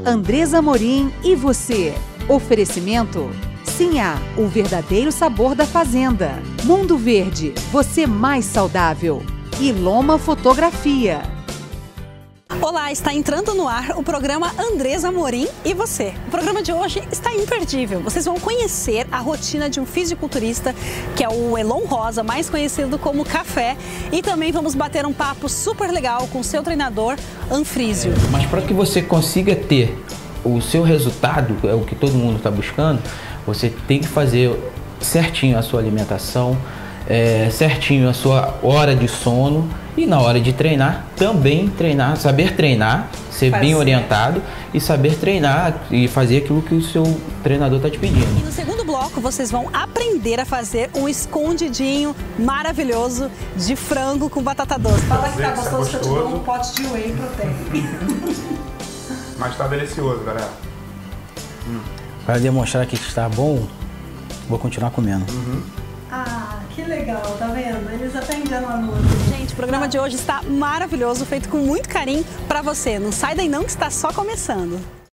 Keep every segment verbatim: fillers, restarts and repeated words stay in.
Andresa Amorim e você. Oferecimento Sinhá, o verdadeiro sabor da fazenda. Mundo Verde, você mais saudável. E Loma Fotografia. Olá, está entrando no ar o programa Andresa Amorim e você. O programa de hoje está imperdível. Vocês vão conhecer a rotina de um fisiculturista, que é o Elon Rosa, mais conhecido como Café. E também vamos bater um papo super legal com o seu treinador, Anfrísio. Mas para que você consiga ter o seu resultado, é o que todo mundo está buscando, você tem que fazer certinho a sua alimentação, é, certinho a sua hora de sono e na hora de treinar, também treinar, saber treinar, ser Faz bem orientado e saber treinar e fazer aquilo que o seu treinador está te pedindo. E no segundo bloco vocês vão aprender a fazer um escondidinho maravilhoso de frango com batata doce. Fala que tá gostoso, que eu te dou um pote de whey protein. Mas tá delicioso, galera. Hum. Para demonstrar que está bom, vou continuar comendo. Uhum. Ah, que legal, tá vendo? Eles aprendendo a luta. Gente, o programa de hoje está maravilhoso, feito com muito carinho para você. Não sai daí não que está só começando.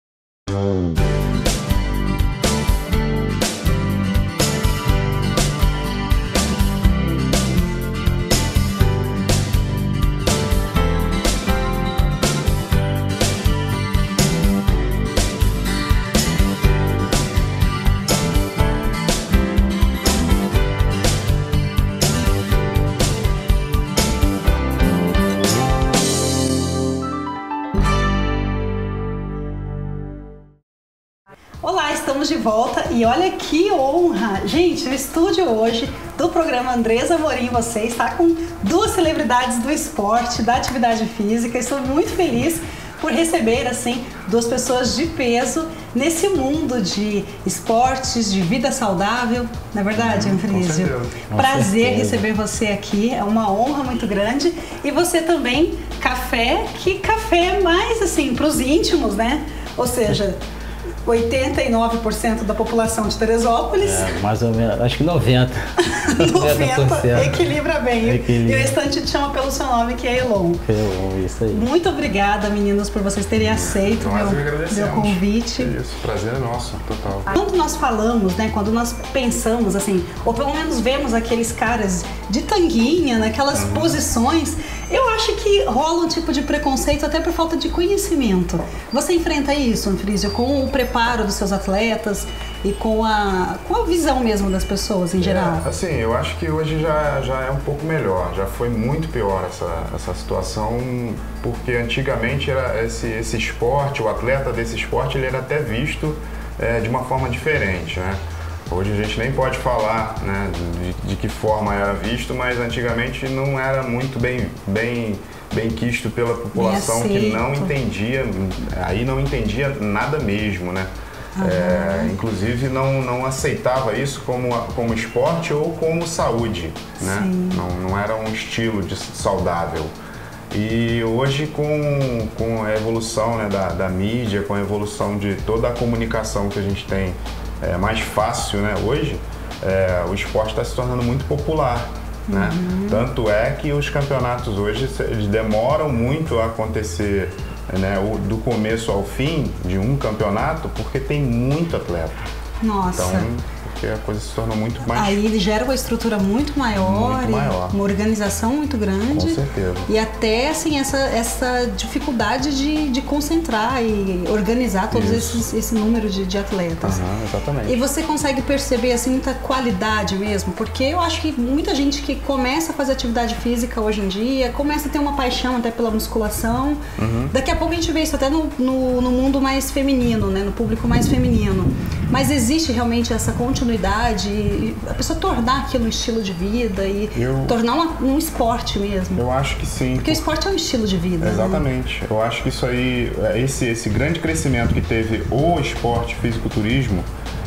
Olá, estamos de volta e olha que honra! Gente, o estúdio hoje do programa Andresa Amorim e você está com duas celebridades do esporte, da atividade física. Estou muito feliz por receber, assim, duas pessoas de peso nesse mundo de esportes, de vida saudável. Não é verdade, Anfrísio? Com certeza. Prazer receber você aqui, é uma honra muito grande. E você também, Café, que café é mais, assim, para os íntimos, né? Ou seja, oitenta e nove por cento da população de Teresópolis. É, mais ou menos, acho que noventa por cento. noventa por cento equilibra bem. Equilibra. E o restante te chama pelo seu nome, que é Elon. Elon, isso aí. Muito obrigada, meninos, por vocês terem aceito o meu, meu convite. Isso, prazer é nosso, total. Quando nós falamos, né, quando nós pensamos assim, ou pelo menos vemos aqueles caras de tanguinha, naquelas uhum. posições, eu acho que rola um tipo de preconceito até por falta de conhecimento. Você enfrenta isso, Anfrísio, com o preparo dos seus atletas e com a, com a visão mesmo das pessoas em geral? É, assim, eu acho que hoje já, já é um pouco melhor, já foi muito pior essa, essa situação, porque antigamente era esse, esse esporte, o atleta desse esporte, ele era até visto é, de uma forma diferente, né? Hoje a gente nem pode falar, né, de, de que forma era visto, mas antigamente não era muito bem, bem, bem quisto pela população que não entendia, aí não entendia nada mesmo, né? Uhum. É, inclusive não, não aceitava isso como, como esporte ou como saúde, né? Não, não era um estilo de saudável. E hoje com, com a evolução, né, da, da mídia, com a evolução de toda a comunicação que a gente tem, é mais fácil, né, hoje, é, o esporte está se tornando muito popular, né? Uhum. Tanto é que os campeonatos hoje eles demoram muito a acontecer, né, do começo ao fim de um campeonato, porque tem muito atleta. Nossa! Então, porque a coisa se torna muito mais... Aí ele gera uma estrutura muito maior, muito maior. Uma organização muito grande. Com certeza. E até, assim, essa, essa dificuldade de, de concentrar e organizar todos esses, esse número de, de atletas. Uhum, exatamente. E você consegue perceber, assim, muita qualidade mesmo, porque eu acho que muita gente que começa a fazer atividade física hoje em dia, começa a ter uma paixão até pela musculação. Uhum. Daqui a pouco a gente vê isso até no, no, no mundo mais feminino, né, no público mais feminino. Mas existe realmente essa continuidade, a pessoa tornar aquilo um estilo de vida e eu, tornar uma, um esporte mesmo. Eu acho que sim. Porque o esporte é um estilo de vida. Exatamente. Né? Eu acho que isso aí, esse, esse grande crescimento que teve o esporte fisiculturismo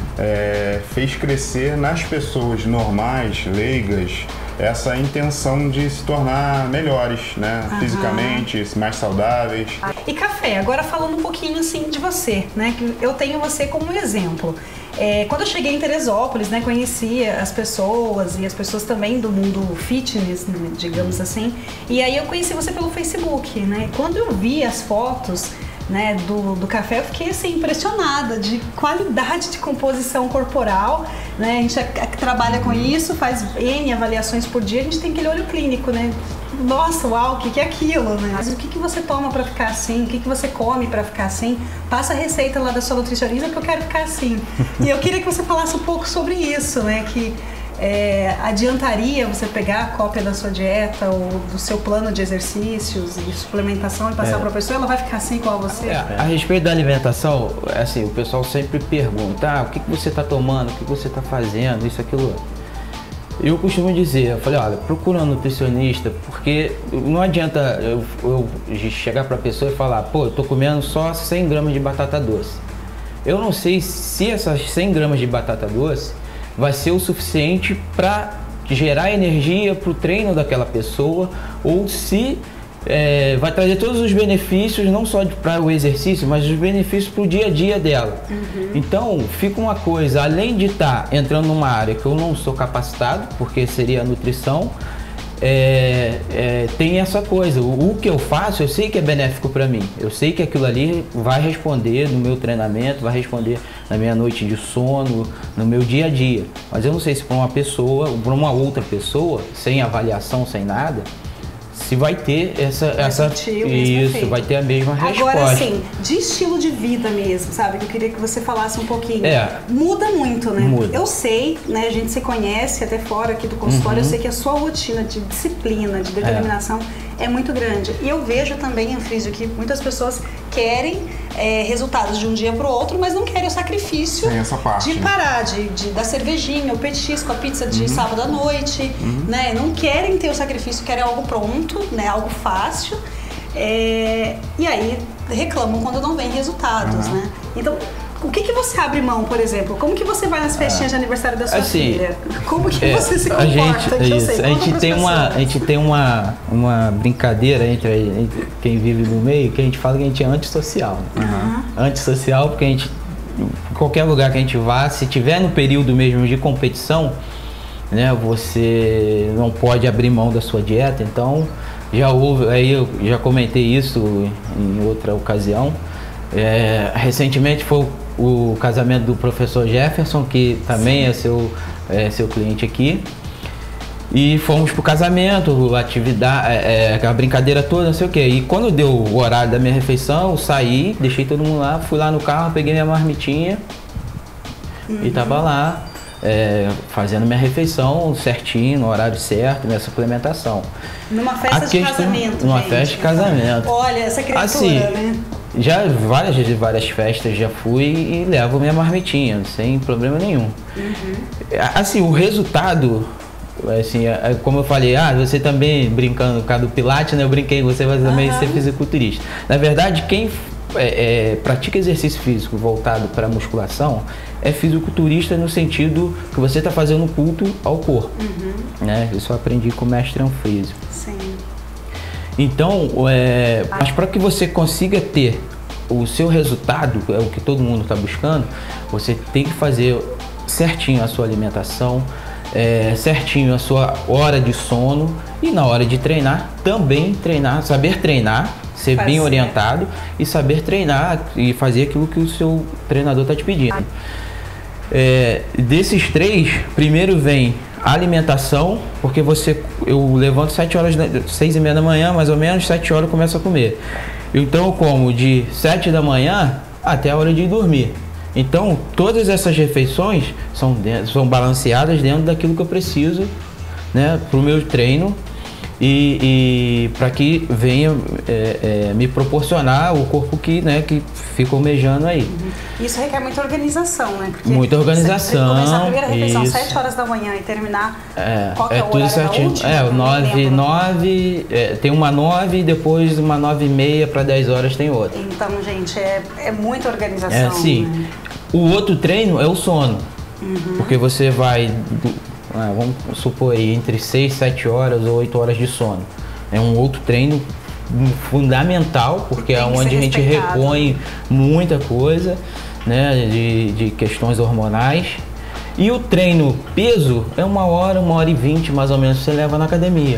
é, fez crescer nas pessoas normais, leigas, essa intenção de se tornar melhores, né? Uhum. Fisicamente, mais saudáveis. E Café, agora falando um pouquinho assim de você, né? Que eu tenho você como exemplo. É, quando eu cheguei em Teresópolis, né, conhecia as pessoas e as pessoas também do mundo fitness, digamos assim. E aí eu conheci você pelo Facebook, né? Quando eu vi as fotos, né, do, do café, eu fiquei assim, impressionada de qualidade de composição corporal, né? A gente é, é, trabalha com isso, faz N avaliações por dia, a gente tem aquele olho clínico, né? Nossa, uau, o que, que é aquilo, né? Mas o que, que você toma pra ficar assim? O que, que você come pra ficar assim? Passa a receita lá da sua nutricionista que eu quero ficar assim. E eu queria que você falasse um pouco sobre isso, né? Que É, adiantaria você pegar a cópia da sua dieta ou do seu plano de exercícios e suplementação e passar é. para a pessoa, ela vai ficar assim igual a você? É, a respeito da alimentação, assim, o pessoal sempre pergunta, ah, o que, que você está tomando, o que, que você está fazendo, isso, aquilo. Eu costumo dizer, eu falei, olha, procura um nutricionista, porque não adianta eu, eu chegar para a pessoa e falar, pô, eu tô comendo só cem gramas de batata doce. Eu não sei se essas cem gramas de batata doce vai ser o suficiente para gerar energia para o treino daquela pessoa, ou se é, vai trazer todos os benefícios, não só para o exercício, mas os benefícios para o dia a dia dela. Uhum. Então, fica uma coisa, além de estar tá entrando numa área que eu não sou capacitado, porque seria a nutrição, É, é, tem essa coisa, o, o que eu faço eu sei que é benéfico para mim, eu sei que aquilo ali vai responder no meu treinamento, vai responder na minha noite de sono, no meu dia a dia, mas eu não sei se para uma pessoa, para uma outra pessoa, sem avaliação, sem nada, se vai ter essa, essa isso, vai ter a mesma resposta. Agora assim, de estilo de vida mesmo, sabe? Que eu queria que você falasse um pouquinho. É, muda muito, né? Muda. Eu sei, né? A gente se conhece até fora aqui do consultório, uhum. eu sei que a sua rotina de disciplina, de determinação é, é muito grande. E eu vejo também, Anfísio, que muitas pessoas querem é, resultados de um dia para o outro, mas não querem o sacrifício essa parte, de parar, de, de, da cervejinha, o petisco, a pizza de uhum. sábado à noite, uhum. né? Não querem ter o sacrifício, querem algo pronto, né? Algo fácil. É, e aí reclamam quando não vem resultados, uhum. né? Então, o que, que você abre mão, por exemplo? Como que você vai nas festinhas de aniversário da sua assim, filha? Como que é, você se a comporta? Gente, que eu isso, sei, a gente tem uma, a gente tem uma, uma brincadeira entre, entre quem vive no meio, que a gente fala que a gente é antissocial. Né? Uhum. Antissocial porque a gente, em qualquer lugar que a gente vá, se tiver no período mesmo de competição, né, você não pode abrir mão da sua dieta. Então, já houve, aí eu já comentei isso em outra ocasião. É, recentemente foi o casamento do professor Jefferson, que também é seu, é seu cliente aqui. E fomos pro casamento, atividade, é, a brincadeira toda, não sei o que. E quando deu o horário da minha refeição, eu saí, deixei todo mundo lá, fui lá no carro, peguei minha marmitinha uhum. e tava lá é, fazendo minha refeição certinho, no horário certo, minha suplementação. Numa festa a de questão, casamento, Numa gente. festa de casamento. Olha, essa criatura, assim, né? Já várias vezes, várias festas já fui e levo minha marmitinha, sem problema nenhum. Uhum. Assim, o resultado, assim, como eu falei, ah, você também brincando com a do Pilates, né? Eu brinquei, você vai também uhum. ser fisiculturista. Na verdade, quem é, é, pratica exercício físico voltado para musculação é fisiculturista no sentido que você está fazendo culto ao corpo. Uhum. Né? Isso eu aprendi com o mestre Anfísio. Sim. Então, é, mas para que você consiga ter o seu resultado, é o que todo mundo está buscando, você tem que fazer certinho a sua alimentação, é, certinho a sua hora de sono e na hora de treinar, também treinar, saber treinar, ser fazer. bem orientado e saber treinar e fazer aquilo que o seu treinador está te pedindo. É, desses três, primeiro vem a alimentação, porque você, eu levanto sete horas, seis e meia da manhã, mais ou menos, sete horas eu começo a comer. Então eu como de sete da manhã até a hora de ir dormir. Então todas essas refeições são, são balanceadas dentro daquilo que eu preciso, né, para o meu treino e, e para que venha é, é, me proporcionar o corpo que, né, que fica almejando aí. Isso requer muita organização, né? Porque muita organização. Você começar a primeira refeição às isso. sete horas da manhã e terminar. É, qual que é, é o tudo horário certinho. da última? É, o nove, nove, é, tem uma nove e depois uma nove e meia para dez horas tem outra. Então, gente, é, é muita organização. É, sim. Né? O outro treino é o sono. Uhum. Porque você vai, ah, vamos supor aí, entre seis, sete horas ou oito horas de sono. É um outro treino fundamental, porque é onde a gente repõe muita coisa, né, de, de questões hormonais. E o treino peso é uma hora, uma hora e vinte mais ou menos que você leva na academia.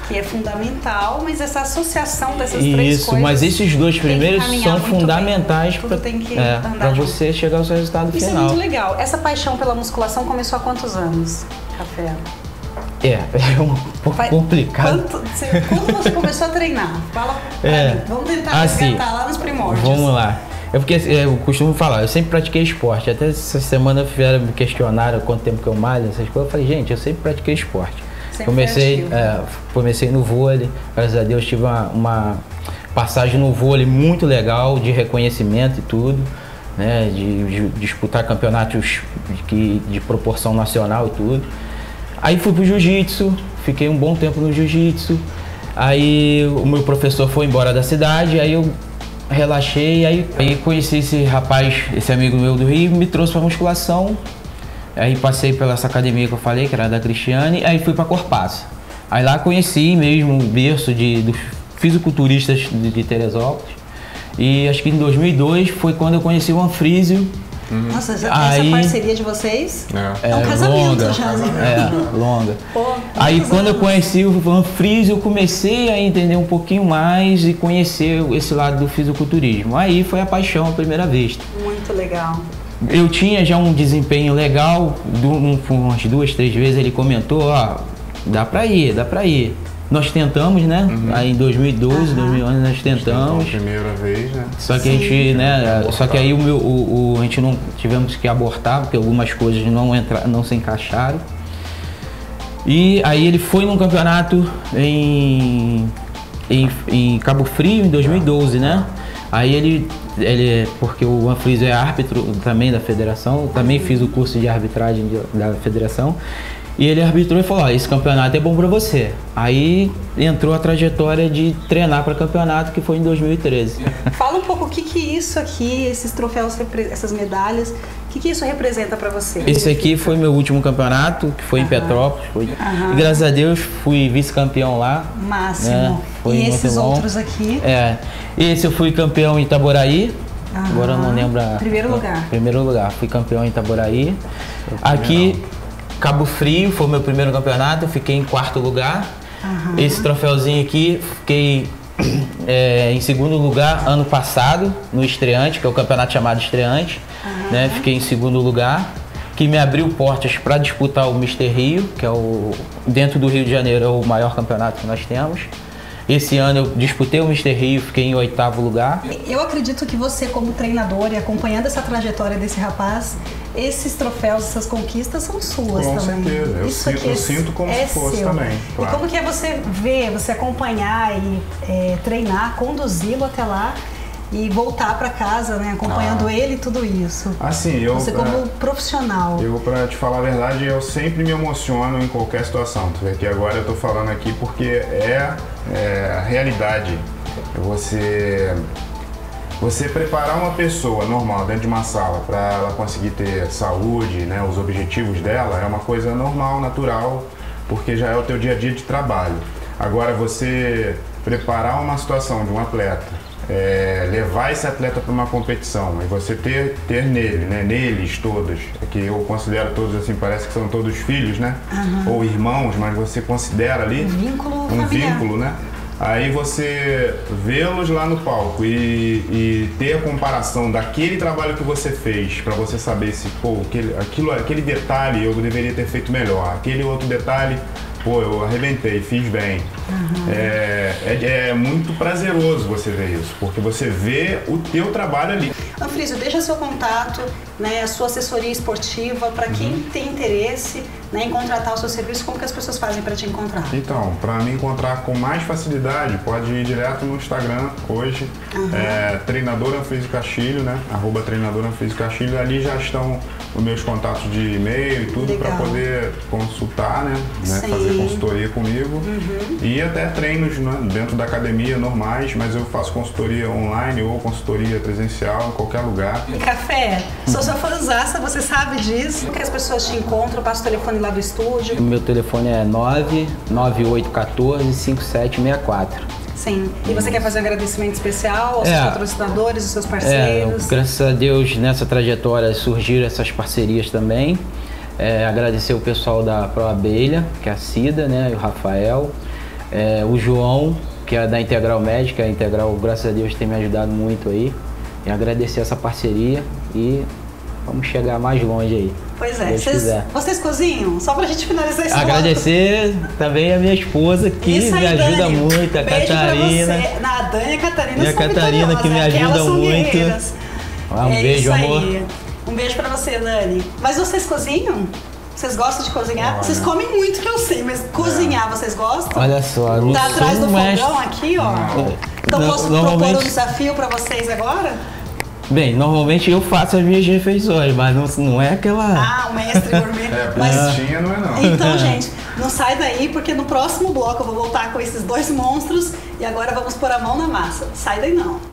que é fundamental, mas essa associação dessas Isso, três coisas... Isso, mas esses dois primeiros são fundamentais para é, você chegar ao seu resultado Isso final. Isso é muito legal. Essa paixão pela musculação começou há quantos anos, Café? É, é um pouco Vai, complicado. Quanto, você, quando você começou a treinar? Fala pra é, mim. Vamos tentar assim, resgatar lá nos primórdios. Vamos lá. É porque eu costumo falar, eu sempre pratiquei esporte. Até essa semana vieram me questionaram quanto tempo que eu malho, essas coisas. Eu falei, gente, eu sempre pratiquei esporte. Sempre comecei, é, comecei no vôlei, graças a Deus tive uma, uma passagem no vôlei muito legal, de reconhecimento e tudo, né? De, de disputar campeonatos de, de proporção nacional e tudo. Aí fui pro jiu-jitsu, fiquei um bom tempo no jiu-jitsu. Aí o meu professor foi embora da cidade, aí eu relaxei, aí, aí conheci esse rapaz, esse amigo meu do Rio, me trouxe pra musculação. Aí passei pela essa academia que eu falei, que era da Cristiane, aí fui pra Corpaça. Aí lá conheci mesmo o berço de, dos fisiculturistas de, de Teresópolis. E acho que em dois mil e dois foi quando eu conheci o Anfrísio. Uhum. Nossa, essa, aí, essa parceria de vocês é, é um casamento longa, já, né? É, longa. Pô, aí quando eu conheci o Anfrísio, eu comecei a entender um pouquinho mais e conhecer esse lado do fisiculturismo. Aí foi a paixão à primeira vista. Muito legal. Eu tinha já um desempenho legal, umas duas, três vezes ele comentou, ó, dá pra ir, dá pra ir. Nós tentamos, né? Uhum. Aí em dois mil e doze, uhum. dois mil e onze nós tentamos. A primeira vez, né? Só que Sim. a gente, né? Só que aí o meu, o, o, a gente não tivemos que abortar porque algumas coisas não entra, não se encaixaram. E aí ele foi num campeonato em, em, em Cabo Frio em dois mil e doze, né? Aí ele, ele porque o Anfrísio é árbitro também da federação, também fiz o curso de arbitragem de, da federação. E ele arbitrou e falou, ó, esse campeonato é bom pra você. Aí entrou a trajetória de treinar para campeonato, que foi em dois mil e treze. Fala um pouco o que que isso aqui, esses troféus, essas medalhas, o que que isso representa para você? Esse aqui foi meu último campeonato, que foi uhum. em Petrópolis. Foi, uhum. E graças a Deus fui vice-campeão lá. Máximo. Né? Foi e esses bom. outros aqui? É. Esse eu fui campeão em Itaboraí. Uhum. Agora eu não lembro. A, primeiro lugar. Primeiro lugar. Fui campeão em Itaboraí. Aqui... Cabo Frio foi o meu primeiro campeonato, eu fiquei em quarto lugar. Uhum. Esse troféuzinho aqui, fiquei é, em segundo lugar ano passado, no Estreante, que é o campeonato chamado Estreante. Uhum. Né? Fiquei em segundo lugar, que me abriu portas para disputar o mister Rio, que é o, dentro do Rio de Janeiro, é o maior campeonato que nós temos. Esse ano eu disputei o mister Rio, fiquei em oitavo lugar. Eu acredito que você, como treinador e acompanhando essa trajetória desse rapaz, esses troféus, essas conquistas são suas Com também. Com certeza, eu, Isso sinto, eu é, sinto como é se fosse seu. também. Claro. E como que é você ver, você acompanhar e é, treinar, conduzi-lo até lá e voltar para casa, né, acompanhando ah. ele e tudo isso? Assim, eu... Você como é, profissional. Eu, para te falar a verdade, eu sempre me emociono em qualquer situação. Tu vê que agora eu tô falando aqui porque é, é a realidade. Você... Você preparar uma pessoa normal dentro de uma sala para ela conseguir ter saúde, né, os objetivos dela, é uma coisa normal, natural, porque já é o teu dia a dia de trabalho. Agora, você preparar uma situação de um atleta, é, levar esse atleta para uma competição e você ter, ter nele, né, neles todos, que eu considero todos assim, parece que são todos filhos, né, uhum. ou irmãos, mas você considera ali um vínculo, um familiar. vínculo, né? Aí você vê-los lá no palco e, e ter a comparação daquele trabalho que você fez para você saber se, pô, aquele, aquilo, aquele detalhe eu deveria ter feito melhor, aquele outro detalhe, pô, eu arrebentei, fiz bem. Uhum. É, é, é muito prazeroso você ver isso, porque você vê o teu trabalho ali. Anfrísio, deixa seu contato, né, a sua assessoria esportiva, para quem uhum. tem interesse, né, em contratar o seu serviço, como que as pessoas fazem para te encontrar? Então, para me encontrar com mais facilidade, pode ir direto no Instagram hoje, uhum. é, treinador Anfrísio Castilho, né, arroba treinador Anfrísio Castilho, ali já estão os meus contatos de e-mail e tudo para poder consultar, né, né fazer consultoria comigo uhum. e até treinos, né, dentro da academia normais, mas eu faço consultoria online ou consultoria presencial em qualquer lugar. Café, sou sua fãzaça, você sabe disso, que as pessoas te encontram, passa o telefone lá do estúdio. O meu telefone é nove nove oito um quatro cinco sete seis quatro. Sim. E você quer fazer um agradecimento especial aos é, seus patrocinadores, aos seus parceiros? É, graças a Deus, nessa trajetória surgiram essas parcerias também. É, agradecer o pessoal da Pro Abelha, que é a Cida, né, e o Rafael. É, o João, que é da Integral Médica, a Integral, graças a Deus, tem me ajudado muito aí. E agradecer essa parceria e vamos chegar mais longe aí. Pois é, vocês, vocês cozinham? Só pra gente finalizar esse Agradecer bloco. Também a minha esposa que aí, me ajuda Dani, muito, a beijo Catarina. Pra você. Na Dani e a Catarina e a Catarina que me ajuda muito. Ah, um é beijo, amor. Aí. Um beijo pra você, Dani. Mas vocês cozinham? Vocês gostam de cozinhar? Olha. Vocês comem muito, que eu sei, mas cozinhar, é. vocês gostam? Olha só, eu tá atrás do mestre. fogão aqui, ó. Não. Então não, posso propor um desafio pra vocês agora? Bem, normalmente eu faço as minhas refeições, mas não, não é aquela... Ah, o mestre gourmet. É, mas bonitinha não é não. Então, gente, não sai daí, porque no próximo bloco eu vou voltar com esses dois monstros e agora vamos pôr a mão na massa. Sai daí não.